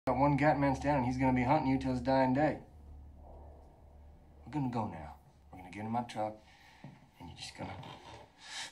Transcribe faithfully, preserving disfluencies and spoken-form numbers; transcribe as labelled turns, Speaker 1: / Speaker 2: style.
Speaker 1: Got one gat man's down, and he's gonna be hunting you till his dying day. We're gonna go now. We're gonna get in my truck, and you're just gonna